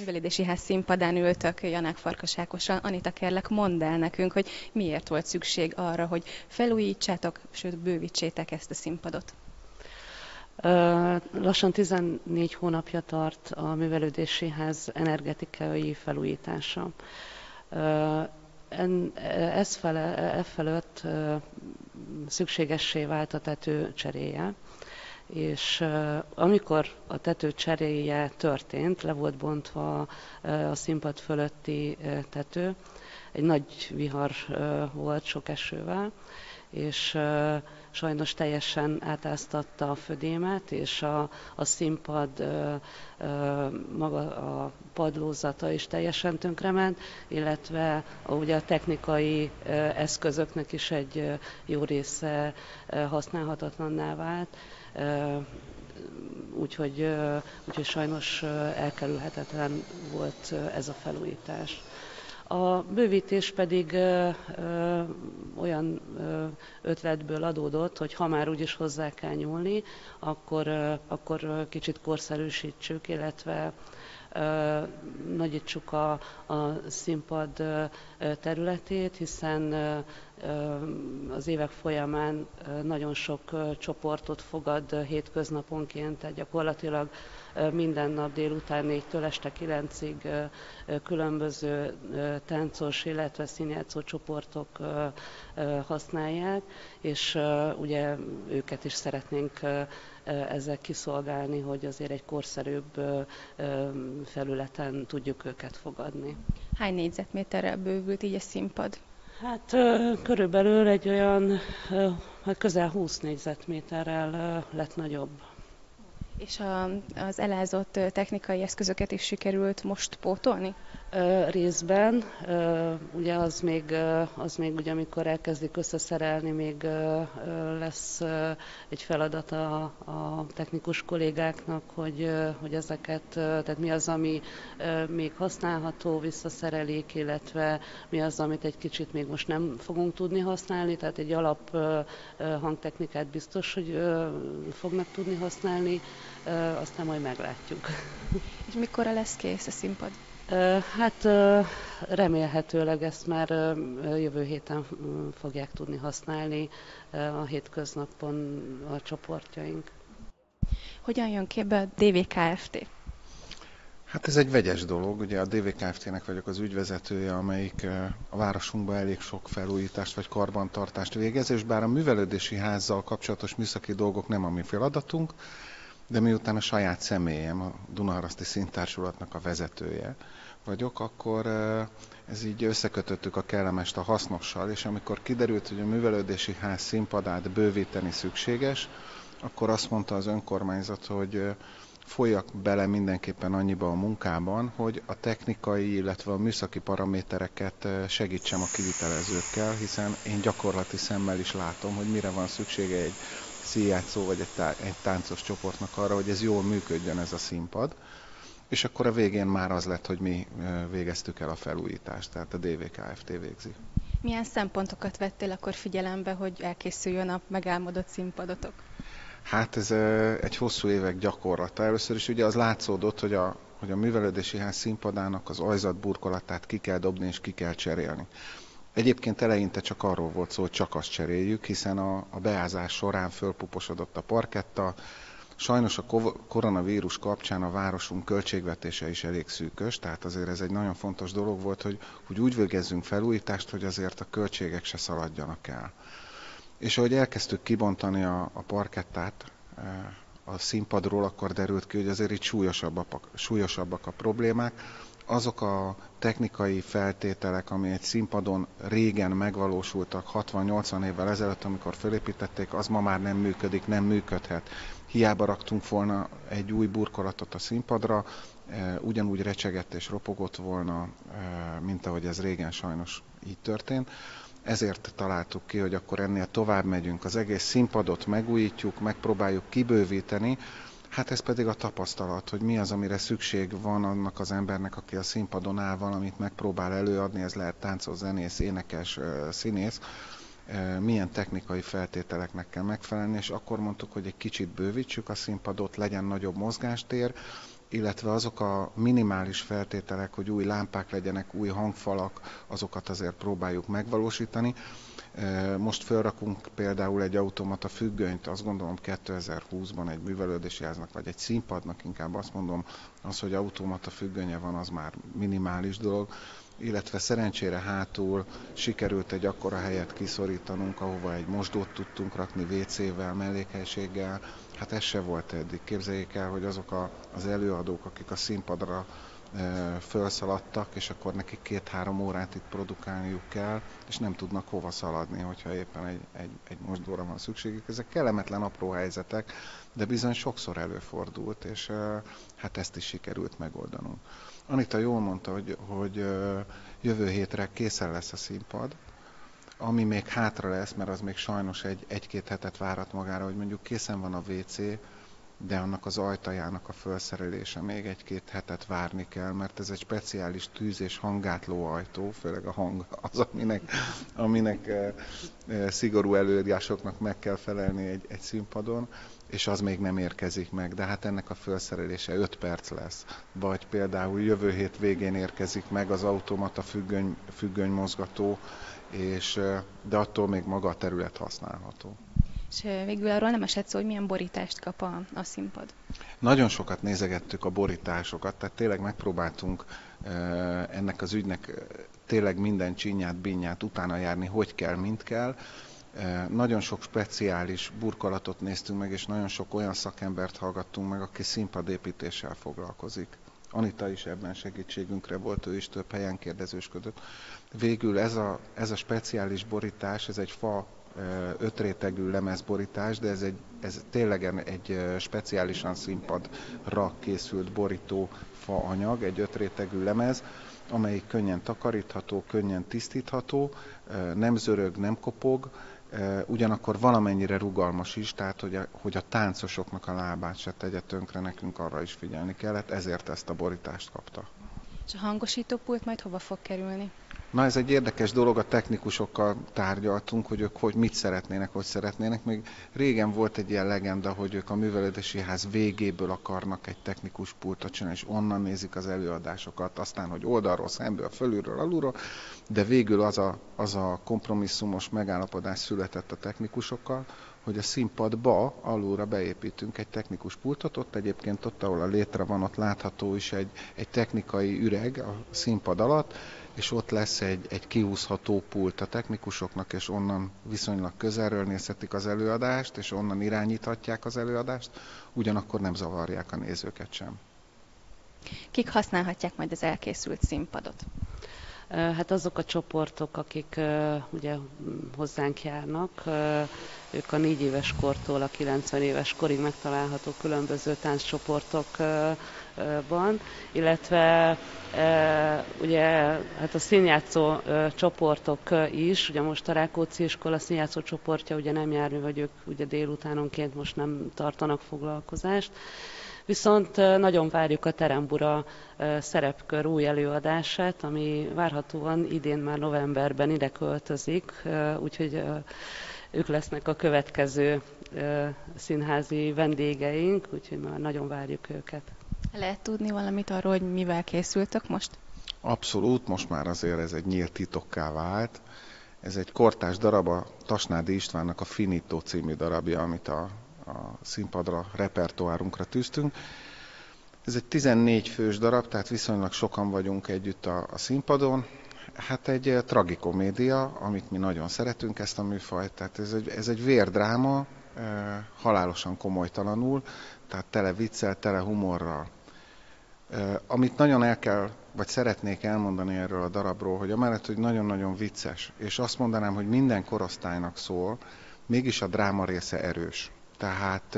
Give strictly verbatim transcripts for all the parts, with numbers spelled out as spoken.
Művelődési Ház színpadán ültök Janák Farkas Ákossal. Anita, kérlek, mondd el nekünk, hogy miért volt szükség arra, hogy felújítsátok, sőt bővítsétek ezt a színpadot. Lassan tizennégy hónapja tart a Művelődési Ház energetikai felújítása. Ez fele, e felett szükségessé vált a tető cseréje, és amikor a tető cseréje történt, le volt bontva a színpad fölötti tető, egy nagy vihar volt sok esővel, és sajnos teljesen átáztatta a födémet, és a, a színpad maga a padlózata is teljesen tönkrement, illetve ugye a technikai eszközöknek is egy jó része használhatatlanná vált, úgyhogy, úgyhogy sajnos elkerülhetetlen volt ez a felújítás. A bővítés pedig ö, ö, olyan ö, ötletből adódott, hogy ha már úgyis hozzá kell nyúlni, akkor, ö, akkor kicsit korszerűsítsük, illetve ö, nagyítsuk a, a színpad ö, területét, hiszen ö, az évek folyamán nagyon sok csoportot fogad hétköznaponként, tehát gyakorlatilag minden nap délután négytől este kilencig különböző táncos, illetve színjátszó csoportok használják, és ugye őket is szeretnénk ezzel kiszolgálni, hogy azért egy korszerűbb felületen tudjuk őket fogadni. Hány négyzetméterrel bővült így a színpad? Hát körülbelül egy olyan hát közel húsz négyzetméterrel lett nagyobb. És a, az elázott technikai eszközöket is sikerült most pótolni? Részben, ugye az még, az még ugye, amikor elkezdik összeszerelni, még lesz egy feladata a technikus kollégáknak, hogy, hogy ezeket, tehát mi az, ami még használható, visszaszerelik, illetve mi az, amit egy kicsit még most nem fogunk tudni használni, tehát egy alap hangtechnikát biztos, hogy fognak tudni használni, aztán majd meglátjuk. És mikorra lesz kész a színpad? Hát remélhetőleg ezt már jövő héten fogják tudni használni a hétköznapon a csoportjaink. Hogyan jön képbe a dé vé ká ef té? Hát ez egy vegyes dolog, ugye a dé vé ká ef té-nek vagyok az ügyvezetője, amelyik a városunkban elég sok felújítást vagy karbantartást végez, és bár a művelődési házzal kapcsolatos műszaki dolgok nem a mi feladatunk, de miután a saját személyem, a Dunaharaszti Színtársulatnak a vezetője vagyok, akkor ez így összekötöttük a kellemest a hasznossal, és amikor kiderült, hogy a művelődési ház színpadát bővíteni szükséges, akkor azt mondta az önkormányzat, hogy folyjak bele mindenképpen annyiba a munkában, hogy a technikai, illetve a műszaki paramétereket segítsem a kivitelezőkkel, hiszen én gyakorlati szemmel is látom, hogy mire van szüksége egy színjátszó vagy egy, tá- egy táncos csoportnak arra, hogy ez jól működjön ez a színpad. És akkor a végén már az lett, hogy mi végeztük el a felújítást, tehát a dé vé ká ef té végzi. Milyen szempontokat vettél akkor figyelembe, hogy elkészüljön a megálmodott színpadotok? Hát ez egy hosszú évek gyakorlata. Először is ugye az látszódott, hogy a, hogy a művelődési ház színpadának az ajzat burkolatát ki kell dobni és ki kell cserélni. Egyébként eleinte csak arról volt szó, hogy csak azt cseréljük, hiszen a, a beázás során fölpuposodott a parketta. Sajnos a koronavírus kapcsán a városunk költségvetése is elég szűkös, tehát azért ez egy nagyon fontos dolog volt, hogy, hogy úgy végezzünk felújítást, hogy azért a költségek se szaladjanak el. És ahogy elkezdtük kibontani a, a parkettát a színpadról, akkor derült ki, hogy azért itt súlyosabbak, súlyosabbak a problémák. Azok a technikai feltételek, ami egy színpadon régen megvalósultak hatvan-nyolcvan évvel ezelőtt, amikor felépítették, az ma már nem működik, nem működhet. Hiába raktunk volna egy új burkolatot a színpadra, ugyanúgy recsegett és ropogott volna, mint ahogy ez régen sajnos így történt. Ezért találtuk ki, hogy akkor ennél tovább megyünk, az egész színpadot megújítjuk, megpróbáljuk kibővíteni, hát ez pedig a tapasztalat, hogy mi az, amire szükség van annak az embernek, aki a színpadon áll, valamit megpróbál előadni, ez lehet táncos, zenész, énekes, színész, milyen technikai feltételeknek kell megfelelni, és akkor mondtuk, hogy egy kicsit bővítsük a színpadot, legyen nagyobb mozgástér, illetve azok a minimális feltételek, hogy új lámpák legyenek, új hangfalak, azokat azért próbáljuk megvalósítani. Most felrakunk például egy automata függönyt, azt gondolom kétezer-húszban egy művelődési háznak, vagy egy színpadnak inkább azt mondom, az, hogy automata függönye van, az már minimális dolog, illetve szerencsére hátul sikerült egy akkora helyet kiszorítanunk, ahova egy mosdót tudtunk rakni vé cével, mellékhelyiséggel. Hát ez se volt eddig. Képzeljék el, hogy azok a, az előadók, akik a színpadra e, felszaladtak, és akkor nekik két-három órát itt produkálniuk kell, és nem tudnak hova szaladni, hogyha éppen egy, egy, egy mosdóra van szükségük. Ezek kellemetlen apró helyzetek, de bizony sokszor előfordult, és e, hát ezt is sikerült megoldanunk. Anita jól mondta, hogy, hogy e, jövő hétre készen lesz a színpad, ami még hátra lesz, mert az még sajnos egy, egy-két hetet várhat magára, hogy mondjuk készen van a vé cé, de annak az ajtajának a felszerelése még egy-két hetet várni kell, mert ez egy speciális tűz- és hanggátló ajtó, főleg a hang az, aminek, aminek e, e, szigorú előírásoknak meg kell felelni egy, egy színpadon, és az még nem érkezik meg, de hát ennek a felszerelése öt perc lesz. Vagy például jövő hét végén érkezik meg az automata függöny, függönymozgató, és, de attól még maga a terület használható. És végül arról nem esett szó, hogy milyen borítást kap a, a színpad? Nagyon sokat nézegettük a borításokat, tehát tényleg megpróbáltunk ennek az ügynek tényleg minden csinyát, bínyát utána járni, hogy kell, mint kell. Nagyon sok speciális burkolatot néztünk meg, és nagyon sok olyan szakembert hallgattunk meg, aki színpadépítéssel foglalkozik. Anita is ebben segítségünkre volt, ő is több helyen kérdezősködött. Végül ez a, ez a speciális borítás, ez egy fa ötrétegű lemezborítás, de ez, egy, ez tényleg egy speciálisan színpadra készült borító fa anyag, egy ötrétegű lemez, amelyik könnyen takarítható, könnyen tisztítható, nem zörög, nem kopog, ugyanakkor valamennyire rugalmas is, tehát hogy a, hogy a táncosoknak a lábát se tegye tönkre, nekünk arra is figyelni kellett, ezért ezt a borítást kapta. És a hangosítópult majd hova fog kerülni? Na, ez egy érdekes dolog, a technikusokkal tárgyaltunk, hogy ők hogy mit szeretnének, hogy szeretnének. Még régen volt egy ilyen legenda, hogy ők a művelődési ház végéből akarnak egy technikus pultot csinálni, és onnan nézik az előadásokat, aztán, hogy oldalról, szemből, fölülről, alulról, de végül az a, az a kompromisszumos megállapodás született a technikusokkal, hogy a színpadba alulra beépítünk egy technikus pultot, ott egyébként ott, ahol a létre van, ott látható is egy, egy technikai üreg a színpad alatt, és ott lesz egy, egy kihúzható pult a technikusoknak, és onnan viszonylag közelről nézhetik az előadást, és onnan irányíthatják az előadást, ugyanakkor nem zavarják a nézőket sem. Kik használhatják majd az elkészült színpadot? Hát azok a csoportok, akik ugye hozzánk járnak, ők a négy éves kortól a kilencven éves korig megtalálható különböző tánccsoportokban, illetve ugye hát a színjátszó csoportok is, ugye most a Rákóczi iskola színjátszó csoportja ugye nem jár, vagy ők ugye délutánonként most nem tartanak foglalkozást. Viszont nagyon várjuk a Terembura szerepkör új előadását, ami várhatóan idén már novemberben ide költözik, úgyhogy ők lesznek a következő színházi vendégeink, úgyhogy már nagyon várjuk őket. Lehet tudni valamit arról, hogy mivel készültök most? Abszolút, most már azért ez egy nyílt titokká vált. Ez egy kortárs darab, a Tasnádi Istvánnak a Finito című darabja, amit a a színpadra, repertoárunkra tűztünk. Ez egy tizennégy fős darab, tehát viszonylag sokan vagyunk együtt a, a színpadon. Hát egy tragikomédia, amit mi nagyon szeretünk, ezt a műfajt, tehát ez egy, ez egy vérdráma, e, halálosan komolytalanul, tehát tele viccel, tele humorral. E, amit nagyon el kell, vagy szeretnék elmondani erről a darabról, hogy amellett, hogy nagyon-nagyon vicces, és azt mondanám, hogy minden korosztálynak szól, mégis a dráma része erős. Tehát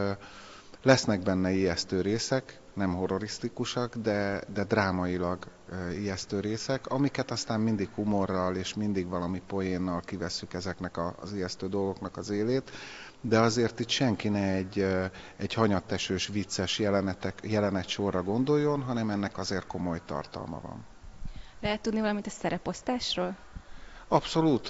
lesznek benne ijesztő részek, nem horrorisztikusak, de, de drámailag ijesztő részek, amiket aztán mindig humorral és mindig valami poénnal kivesszük ezeknek az ijesztő dolgoknak az élét, de azért itt senki ne egy, egy hanyattesős, vicces jelenetek, jelenet sorra gondoljon, hanem ennek azért komoly tartalma van. Lehet tudni valamit a szereposztásról? Abszolút.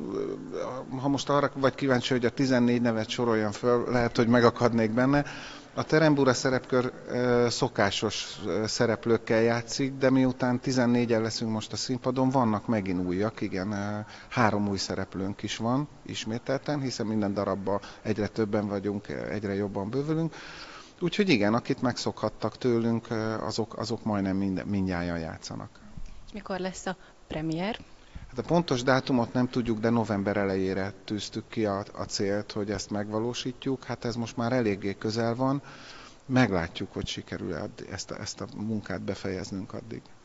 Ha most arra vagy kíváncsi, hogy a tizennégy nevet soroljam föl, lehet, hogy megakadnék benne. A Terembura szerepkör szokásos szereplőkkel játszik, de miután tizennégyen leszünk most a színpadon, vannak megint újak, igen, három új szereplőnk is van ismételten, hiszen minden darabban egyre többen vagyunk, egyre jobban bővülünk. Úgyhogy igen, akit megszokhattak tőlünk, azok, azok majdnem mind, mindnyájan játszanak. Mikor lesz a premier? Hát a pontos dátumot nem tudjuk, de november elejére tűztük ki a, a célt, hogy ezt megvalósítjuk. Hát ez most már eléggé közel van. Meglátjuk, hogy sikerül ezt a, ezt a munkát befejeznünk addig.